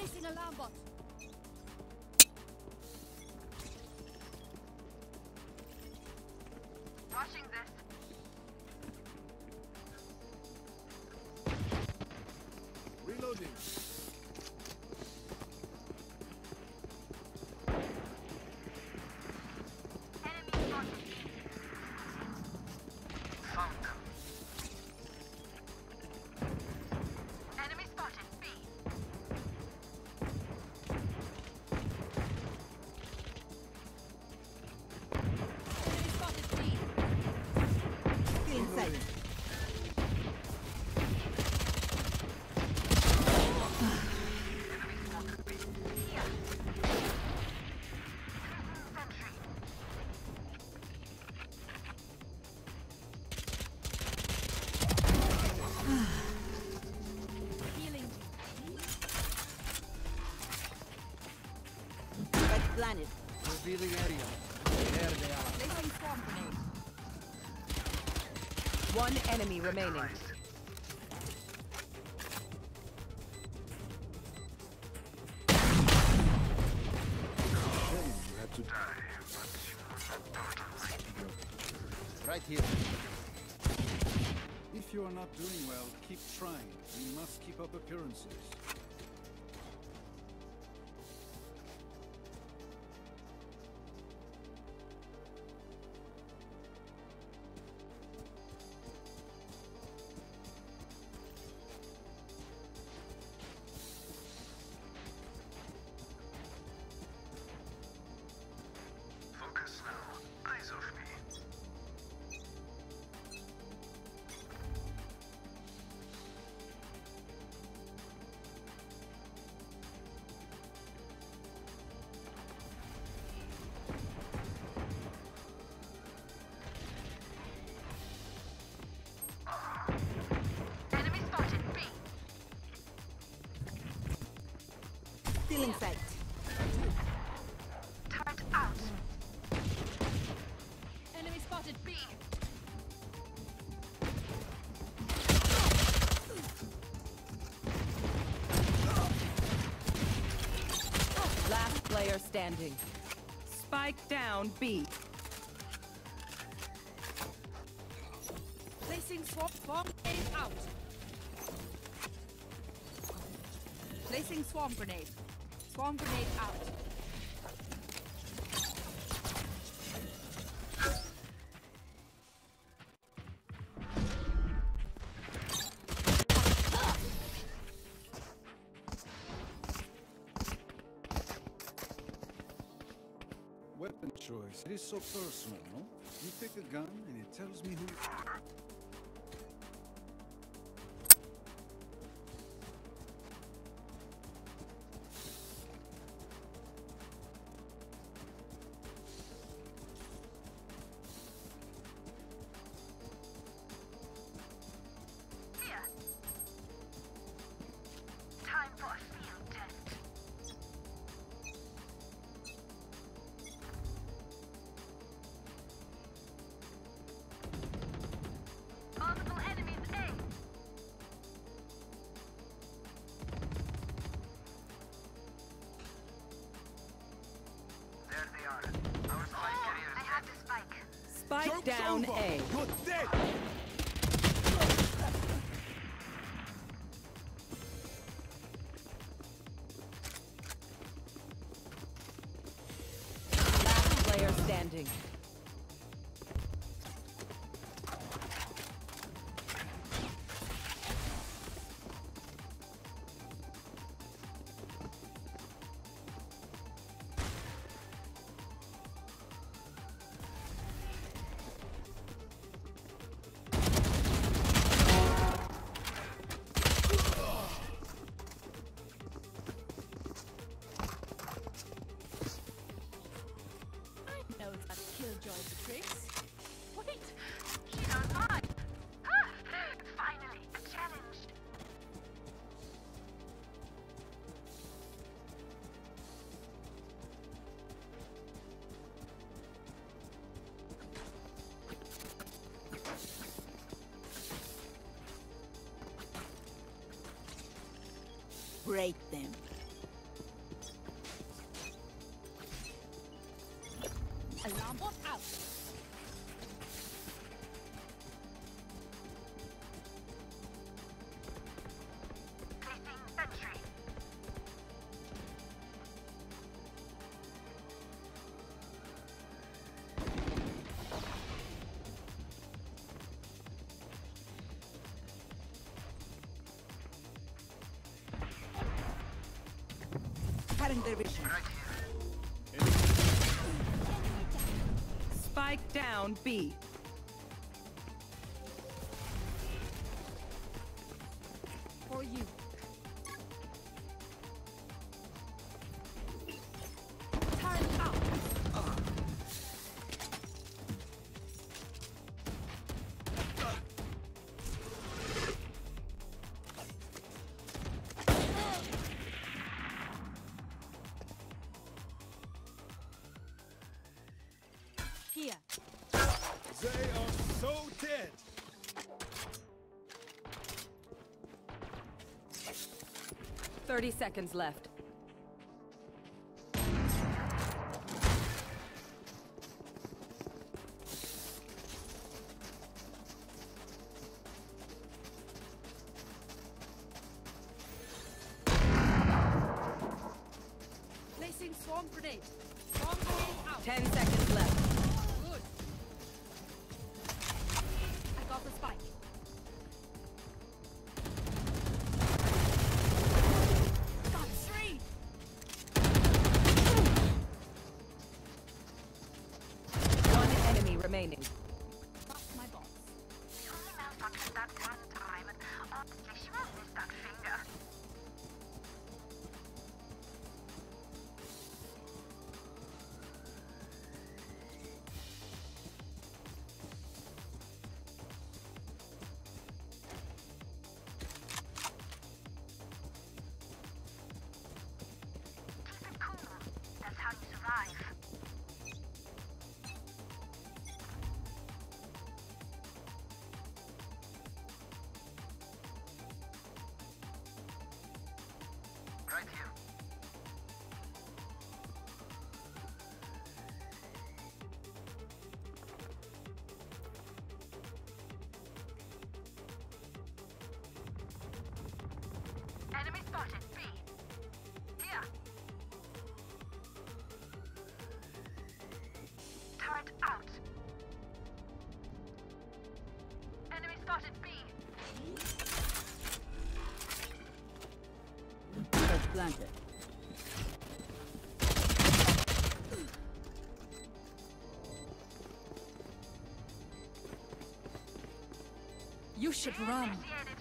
Placing alarm bot. Watching this. Reloading. Enemy spotted. Found them. Enemy spotted. B. Enemy spotted B. Feeling safe. Healing. Red planet. Revealing area. There they are. Placing swarm grenade. One enemy remaining. Shame you had to die. Right here. If you are not doing well, keep trying. You must keep up appearances. Focus now. Eyes off me. Enemy spotted. B. Feeling sight. Turret out. Enemy spotted B. Last player standing. Spike down B. Placing swarm grenade out. Placing swarm grenade. Swarm grenade out. Weapon choice. It is so personal, no? You pick a gun and it tells me who you are. Here. Time for a field test. Multiple enemies A. There they are. Our spy carriers I have the spike. Spike down A. You're dead! Last player standing. I know that killjoy tricks. Wait. She's online. Ah, finally, a challenge. Break them. Alarm bot out. Placing sentry. Current division. Spike down B. For you. Turn out. Here. They are so dead. 30 seconds left. Placing swarm grenade. Swarm grenade out. 10 seconds left. Good. I got the spike. Got three. One enemy remaining. Got my box. The only malfunction that one time, and honestly, she won't miss that finger. Keep it cool. That's how you survive. Right here. Enemy spotted. B. Here. Turret out. Enemy spotted. B. Turret planted. You should run. Initiated.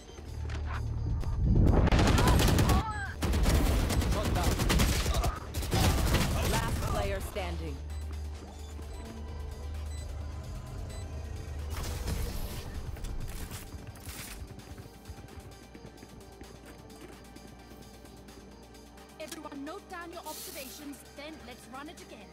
Last player standing. Everyone note down your observations, then let's run it again.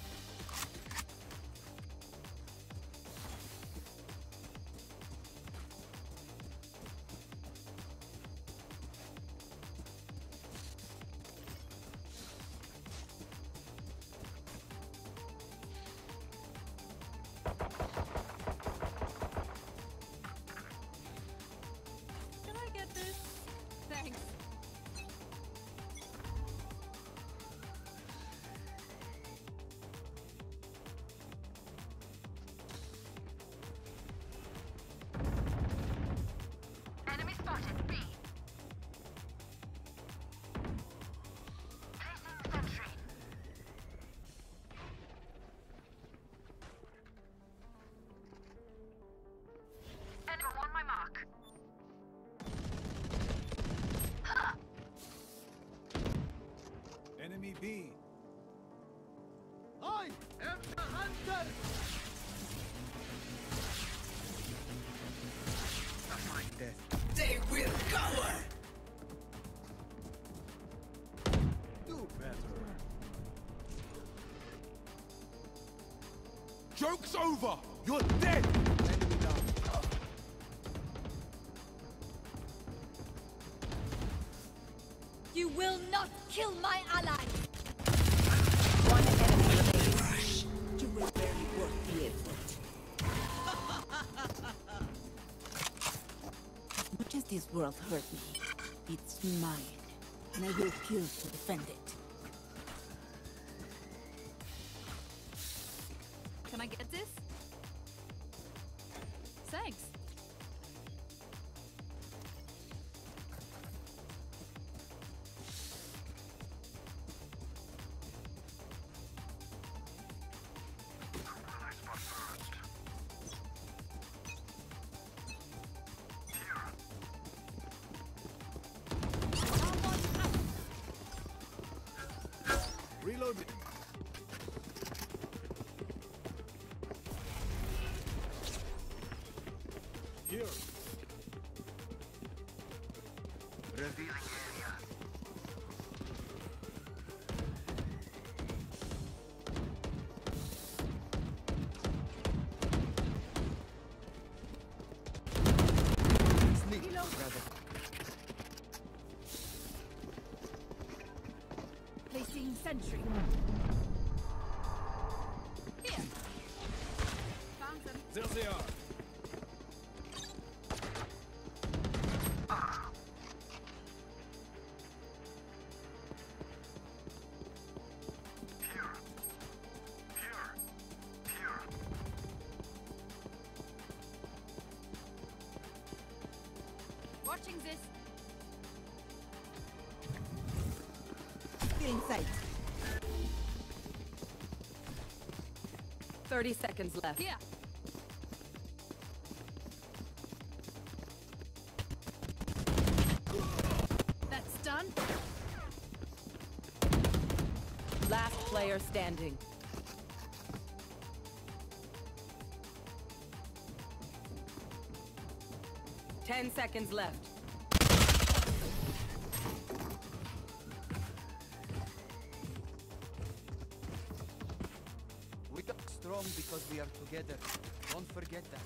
Can I get this? Thanks. Enemy spotted. B. Placing sentry. Enemy on my mark. Enemy B. I am the hunter. That's my death. They will cower. Do better. Joke's over. You're dead. Enemy down. You will not kill my ally. One enemy remaining. You this world hurt me, it's mine, and I will kill to defend it. Can I get this? Thanks. I spot first. Here. Reloading. Here. Revealing area. Sneak, brother. Placing sentry. Here. Found them. There they are. Here. Here. Here. Watching this. Still in sight. 30 seconds left. Here. That's done. Last player standing. Ten seconds left. We are strong because we are together. Don't forget that.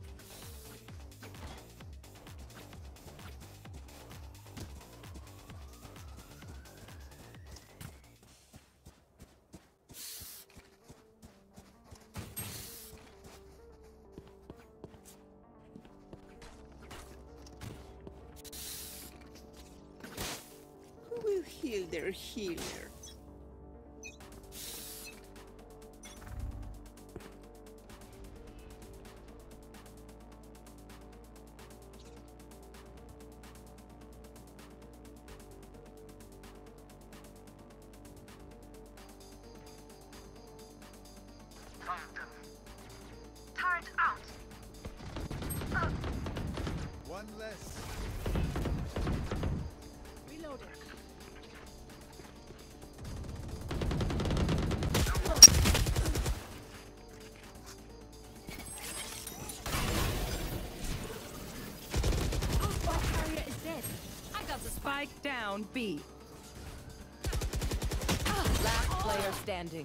Who will heal their healer? Found them. Turret out. One less. Reloading. Oh, carrier is dead. I got the spike. Spike down B. Last player standing.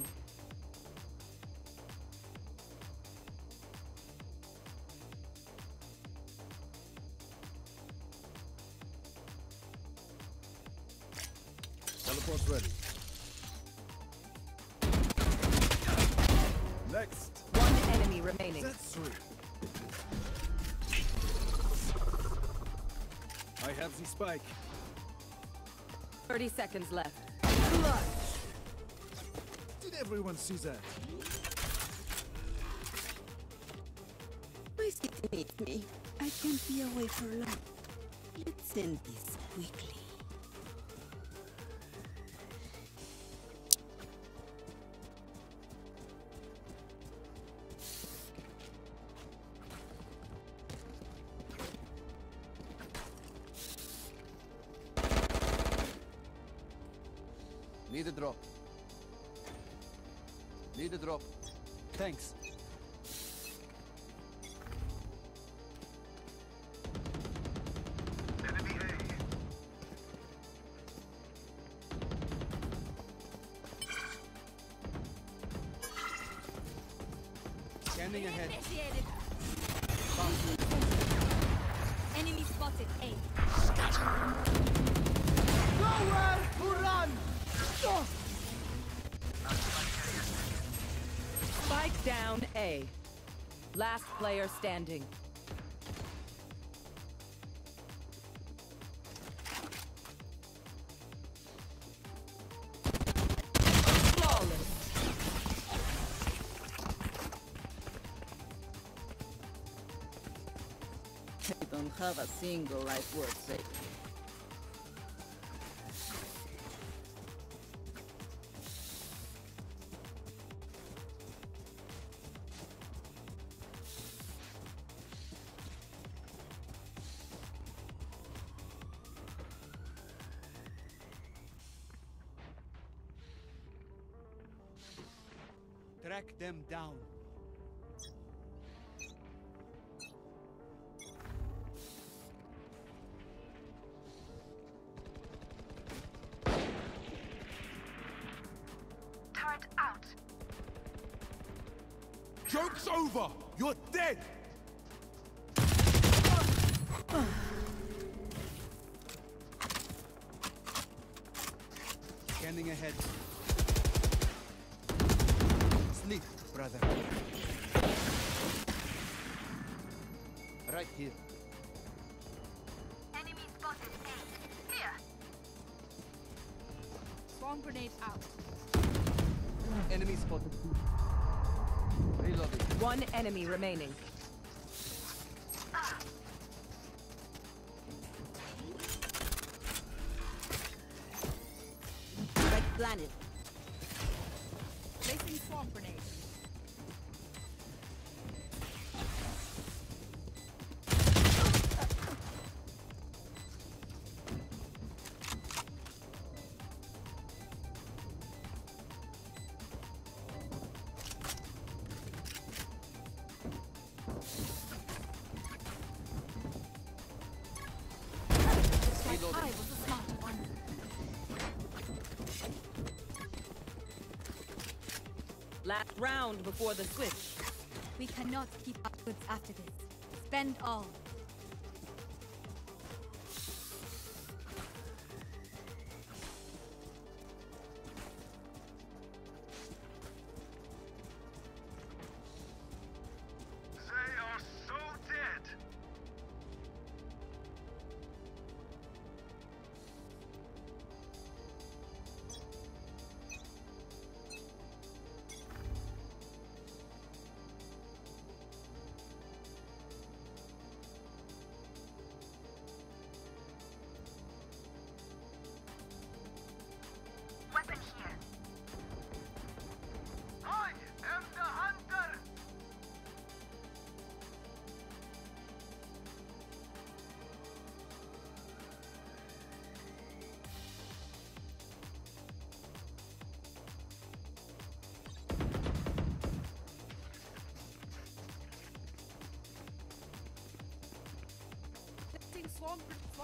Teleport's ready. Next. One enemy remaining. That's three. I have the spike. 30 seconds left. Clutch! Did everyone see that? My city needs me. I can't be away for long. Let's end this quickly. Need a drop. Need a drop. Thanks. Enemy A. Scanning ahead. Initiated. Enemy spotted A. Nowhere to run! Spike down A. Last player standing. I don't have a single life worth saving. Track them down. Turret out. Joke's over! You're dead! Scanning ahead. Sleep, brother. Right here. Enemy spotted A. Here. Swarm grenade out. Enemy spotted. Reloading. One enemy remaining. Red planet. Placing swarm grenade. Reloading. I was the smart one. Last round before the switch. We cannot keep our goods after this. Spend all. They are so dead. Weapon here. I am the hunter. Placing swarm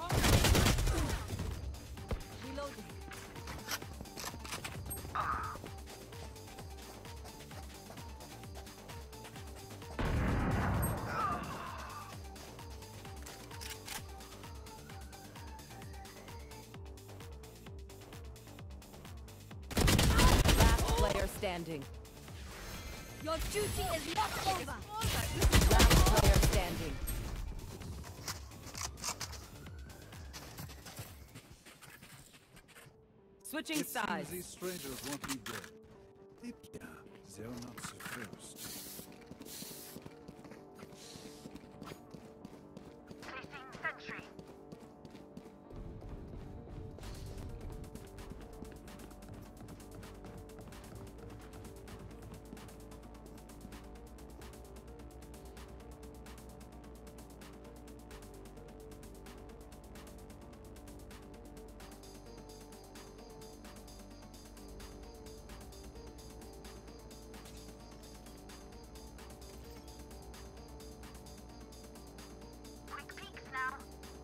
reloading. Last player standing. Your duty is not over. Last player standing. Switching It seems sides. these strangers want me dead. Eh bien, they're not the first. Placing sentry. Quick peeks now.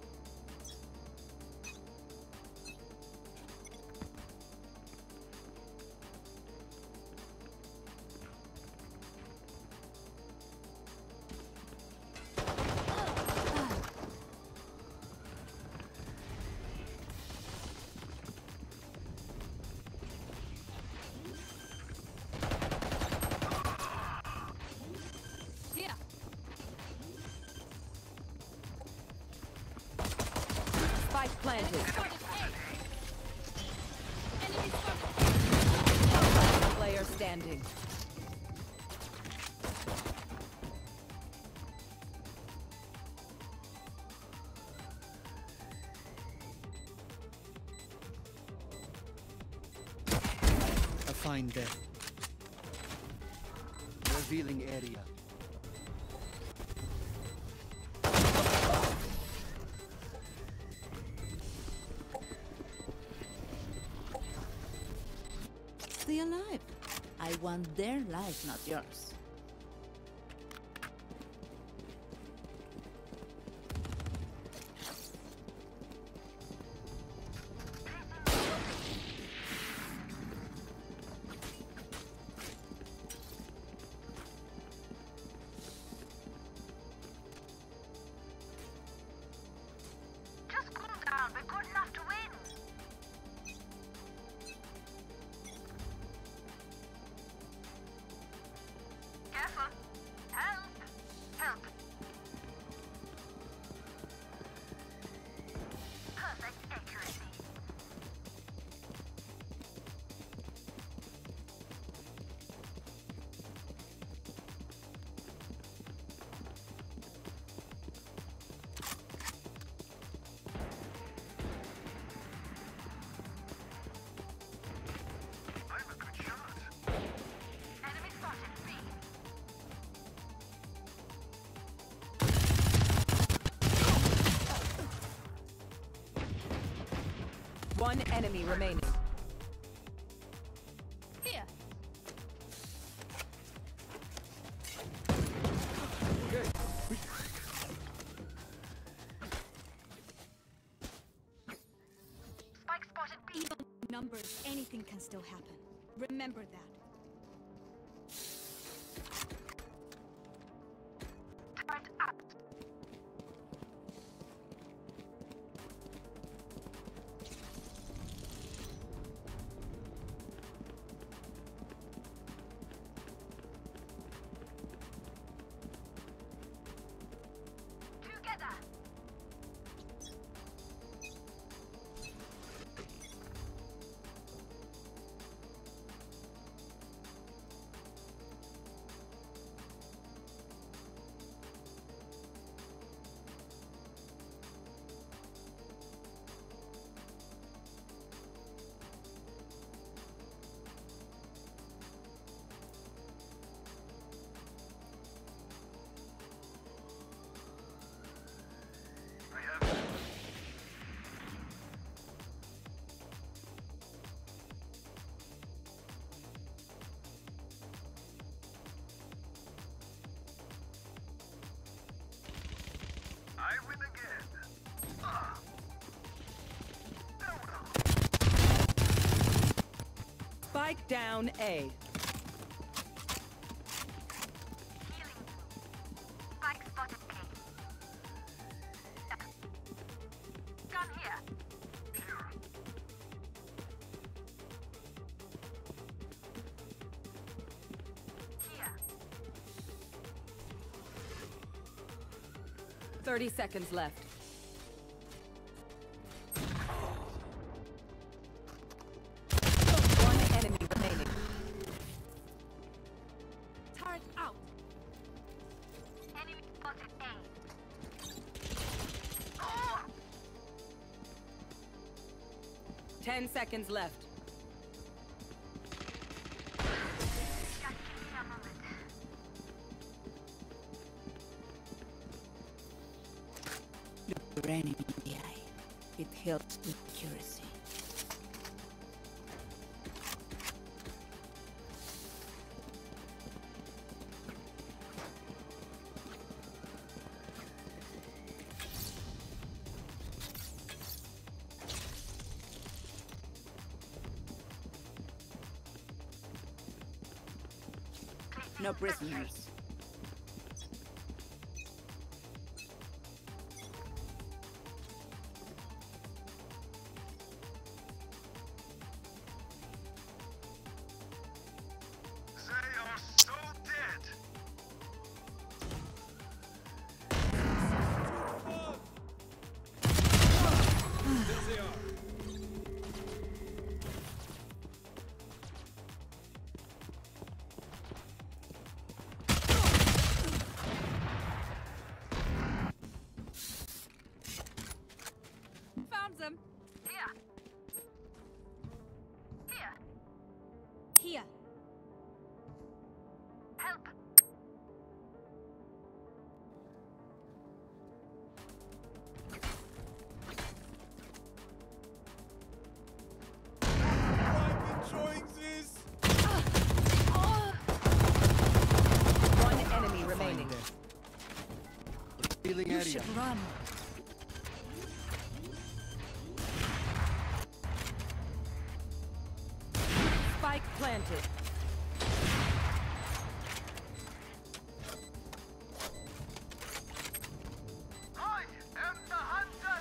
Here. Spike planted. Spotted A. Enemy spotted. Last player standing. Define death. Revealing area. Stay alive. I want their life, not yours. Just cool down. We're good enough to win. Careful. Help. Help. Perfect accuracy. I'm a good shot. Enemy spotted. B. One enemy remaining. Here. Spike spotted B. Even numbers, anything can still happen. Remember that. Turret out. Together. I have I win again. Ah. Oh well. Spike down A. Healing. Spike spotted A. Gun here. Here. Here. 30 seconds left. One enemy remaining. Turret out. Enemy spotted A. 10 seconds left. Just give me a moment. Look your enemy in the eye. It helps with accuracy. No prisoners. They are so dead. There they are. area. should run. Spike planted. I am the hunter!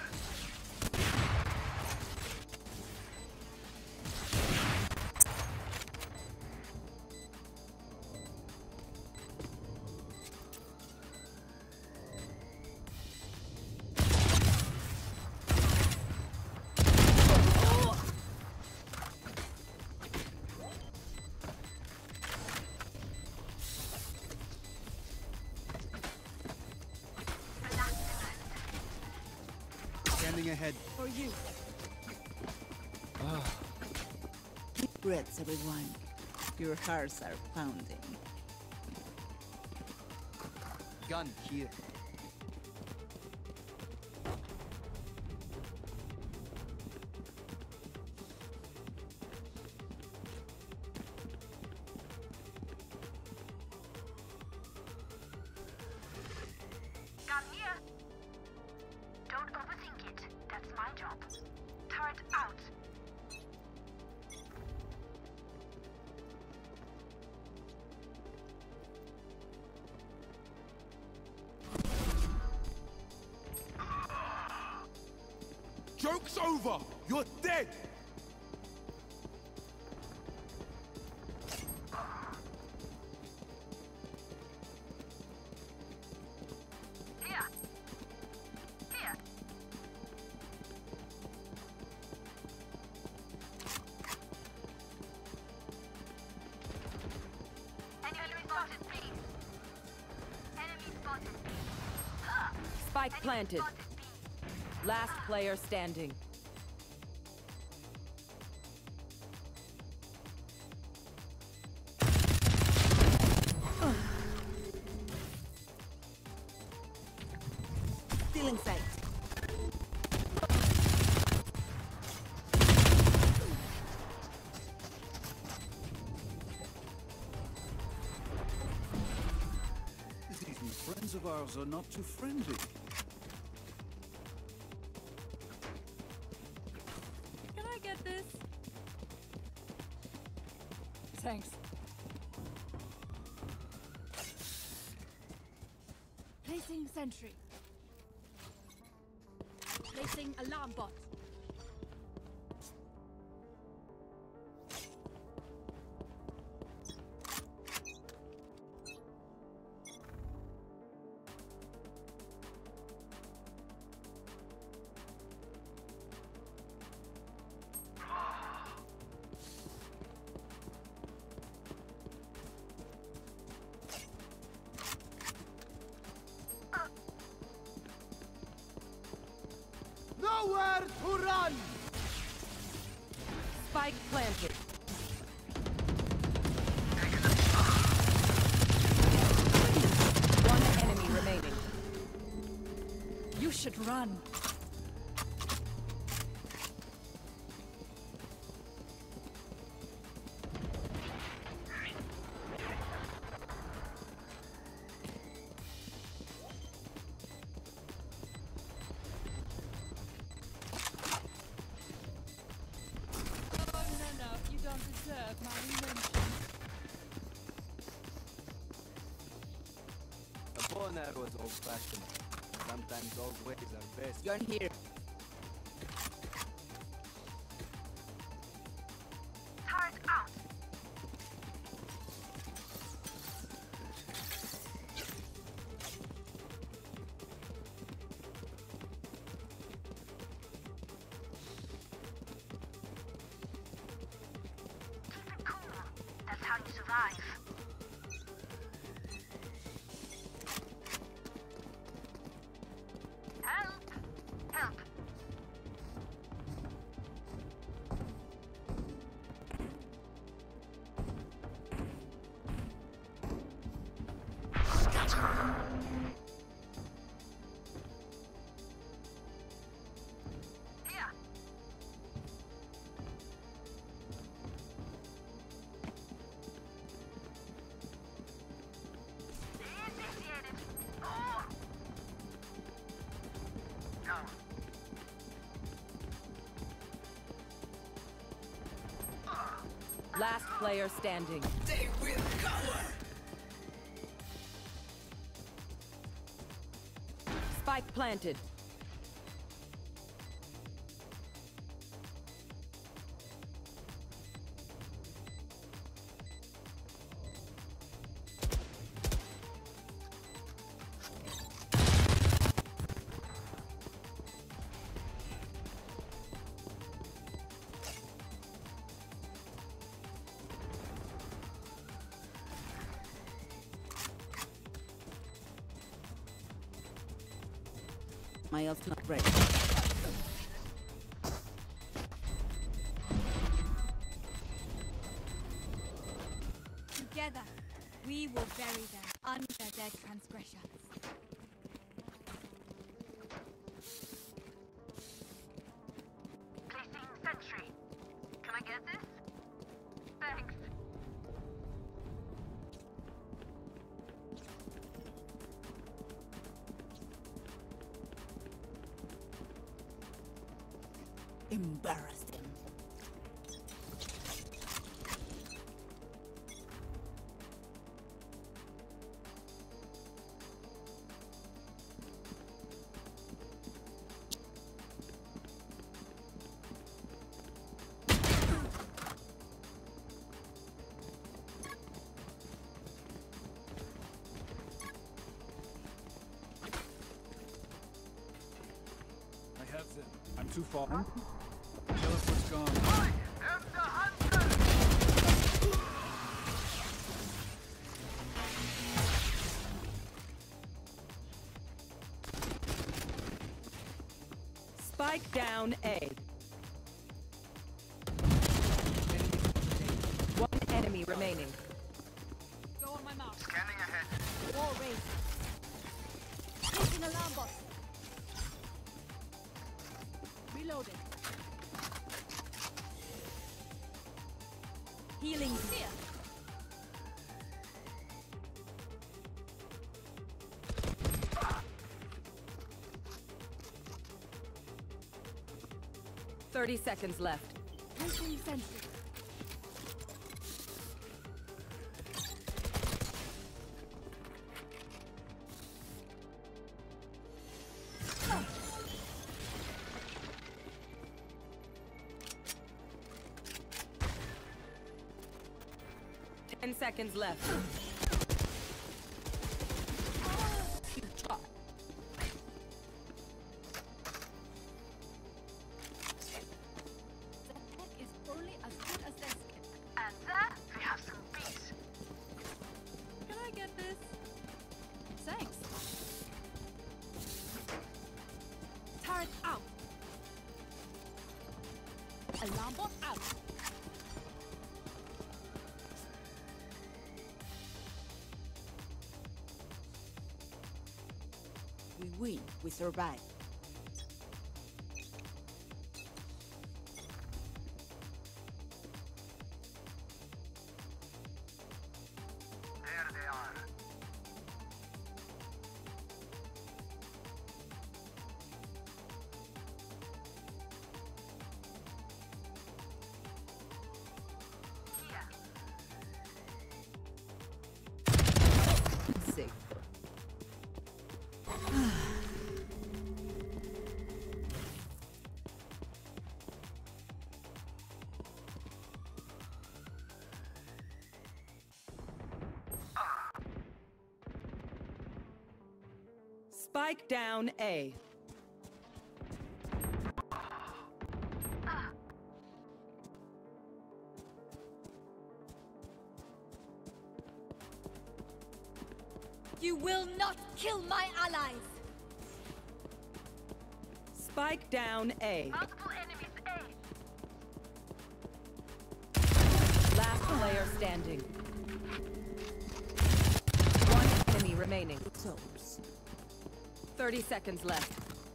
Standing ahead. For you. Deep breaths, everyone. Your hearts are pounding. Gun here. Gun here. Don't overthink it. That's my job. Turret out. Joke's over! You're dead! Here. Here. Enemy spotted B. Enemy spotted B. Spike Enemy planted. spotted B. Last player standing. Still in sight. These new friends of ours are not too friendly. Can I get this? Thanks. Placing sentry. Placing alarm bot. Nowhere to run! Spike planted. One enemy remaining. You should run. Oh, no, you don't deserve my mention. A bow and arrow is old-fashioned. Sometimes old ways are best. Gun here. Turret out. Keep it cool. That's how you survive. Help! Help! Here! Initiated! Oh! Last player standing. They will cover! Spike planted. My ult's not ready. Together, we will bury them under their transgressions. Placing sentry. Can I get this? Thanks. Embarrass them. I have them. I'm too far. Tell us what's gone. I am the hunter! Spike down A. One enemy remaining. Go on my mark. Scanning ahead. Wall raised. Placing alarm bot. Reloading. Healing here. Thirty seconds left. Placing sentry. Ten seconds left. The tech is only as good as their skin. And there we have some bees. Can I get this? Thanks. Turret out. Alarm bot out. We win. We survive. There they are. Here. Safe. Spike down A. You will not kill my allies. Spike down A. Multiple enemies A. Last player standing. One enemy remaining. Souls. 30 seconds left.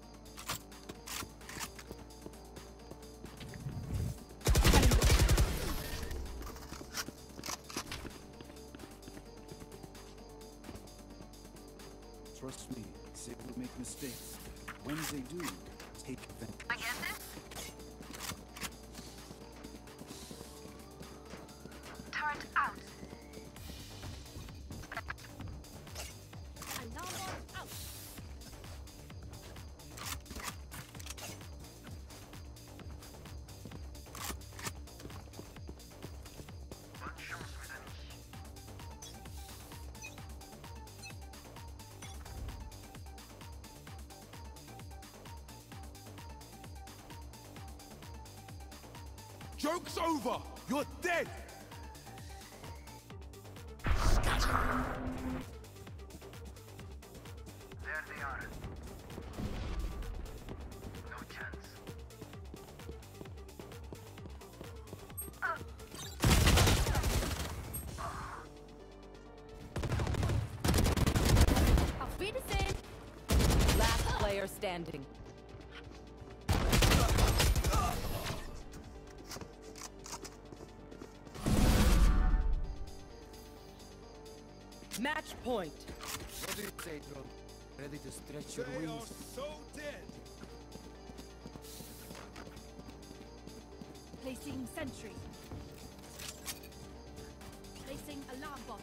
Trust me, they will make mistakes. When they do, take advantage. I get this? Joke's over! You're dead! There they are. No chance. Auf Wiedersehen! Last player standing. Match point. What do you say, Drone? Ready to stretch your They are wings? so dead! Placing sentry. Placing alarm bot.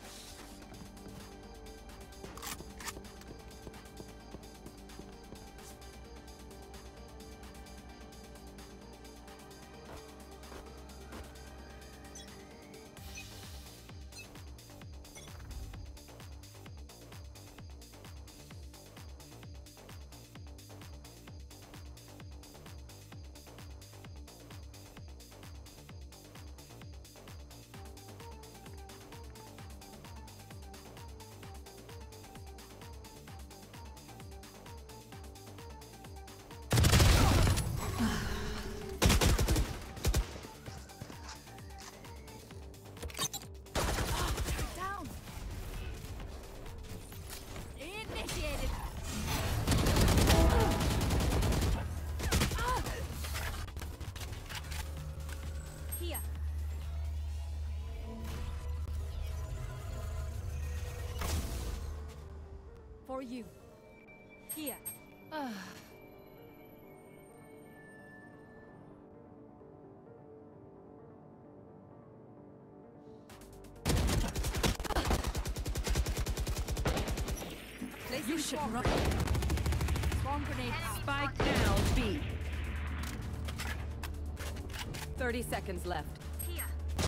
Down! Initiated! Here. For you. Here. Placing swarm grenade. Swarm grenade out. Spike down B. 30 seconds left. Here.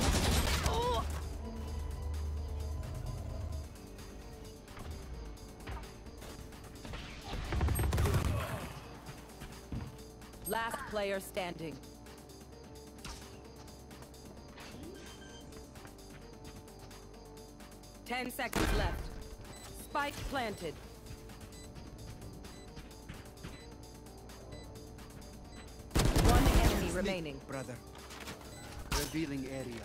Last player standing. Ten seconds left. Spike planted. One enemy remaining. Brother. Revealing area.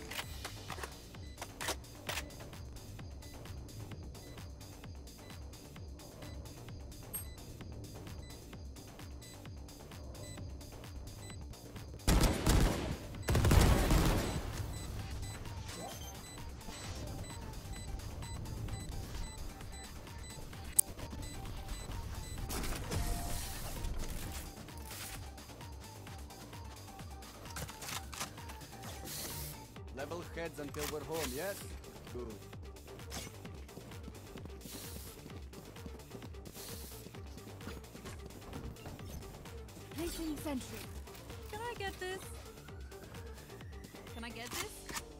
Level heads until we're home, yes? Good. Placing sentry. Can I get this? Can I get this?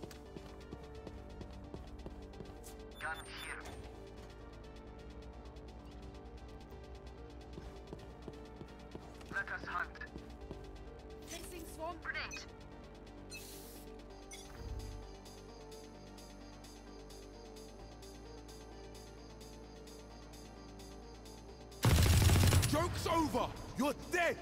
Gun here. Let us hunt. Placing swarm grenade. Joke's over! You're dead!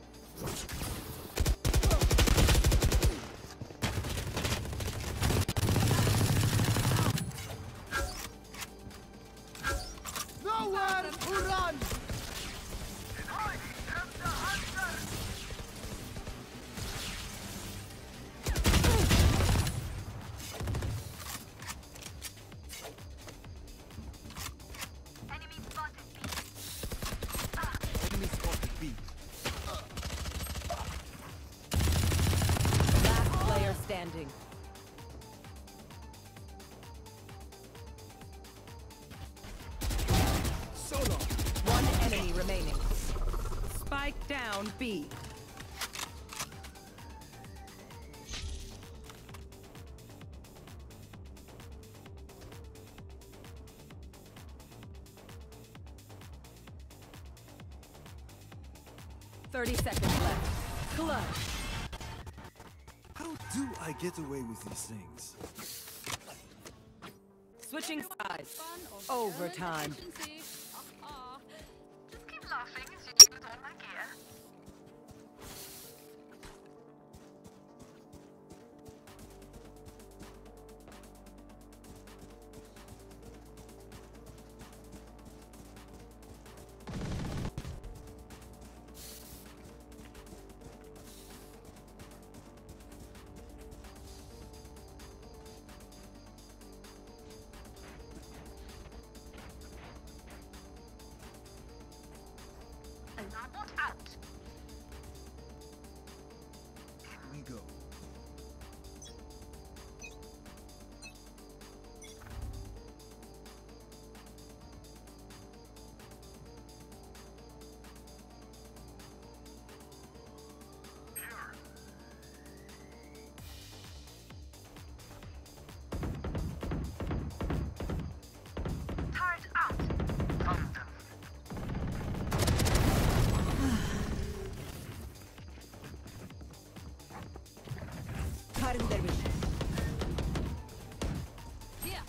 Nowhere to run! I am the hunter! Enemy spotted B. Enemy spotted B. Last player standing. Solo! One enemy remaining. Spike down B. Thirty seconds left. Clutch. do I get away with these things? Switching sides. Fun of Overtime. efficiency. Just keep laughing as you do with all my gear. Alarm bot out. Here we go. Turret out. Found them. Cutting their vision. Here.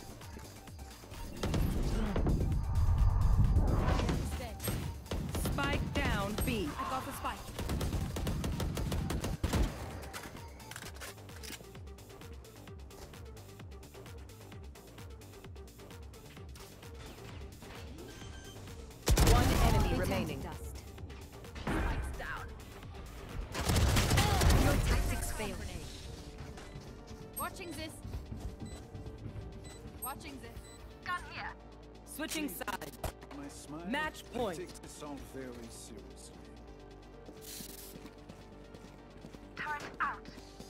Dead. Spike down B. I got the spike. One enemy remaining. Dust. Spikes down. Your tactics failed. Watching this. Watching this. Gun here. Switching sides. My smile Match point. takes this all very seriously. Turret out.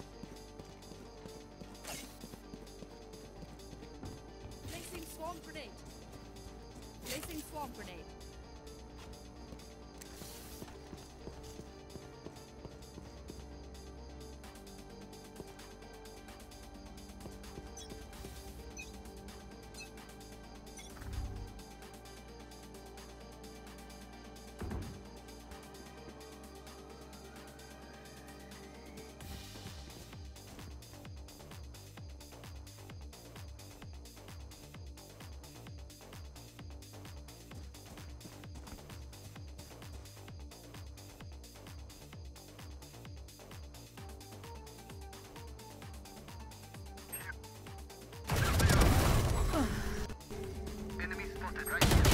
Placing swarm grenade. Placing swarm grenade. Enemy spotted right here.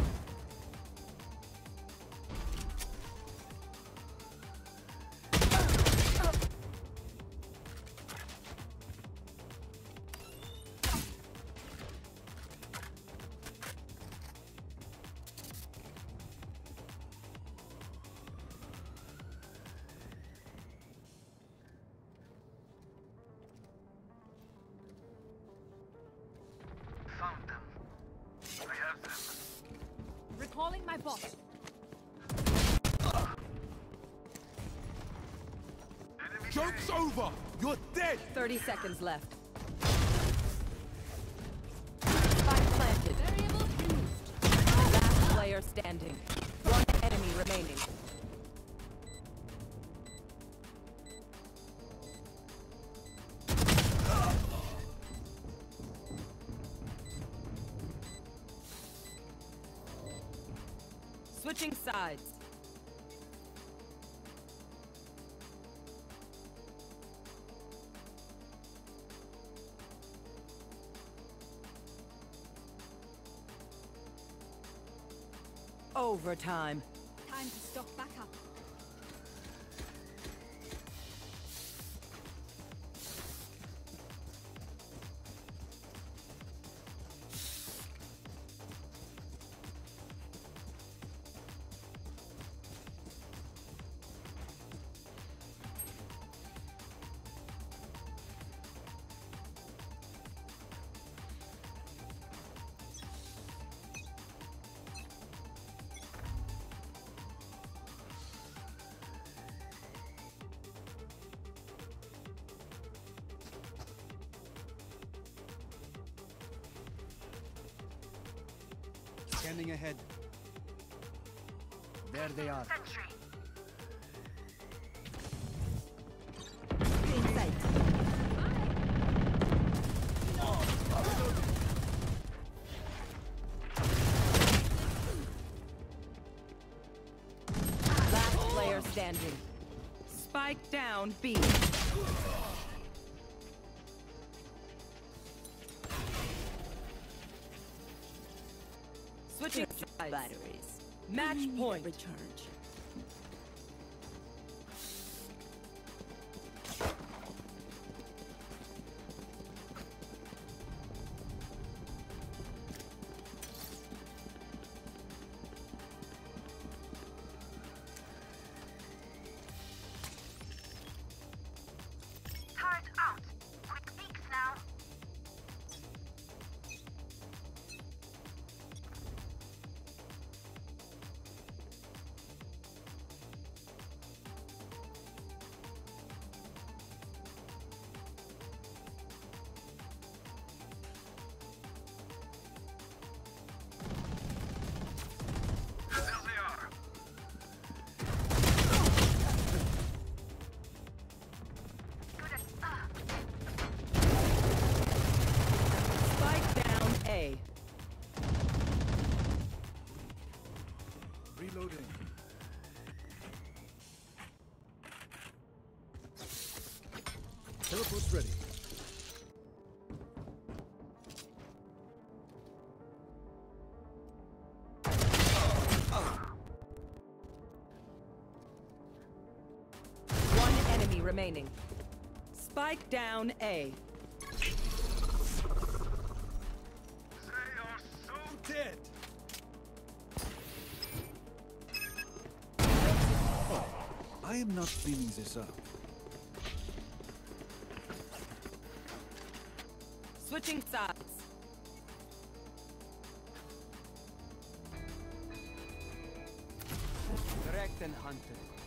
Found them. I have them. Recalling my bot. Enemy Joke's over! You're dead! 30 seconds left. Spike planted. Variable used. Last player standing. One enemy remaining. Switching sides. Overtime. Time to stock back up. Scanning ahead. There they are. Sentry. Inside. standing. Spike down B. Switching sides. Batteries. Match I need a point. recharge. Turret out. Quick peeks now. There they are. Good at Spike down A. Reloading. Teleport's ready. One enemy remaining. Spike down A. They are so Dead. I am not cleaning this up. Switching sides. Direct and hunted.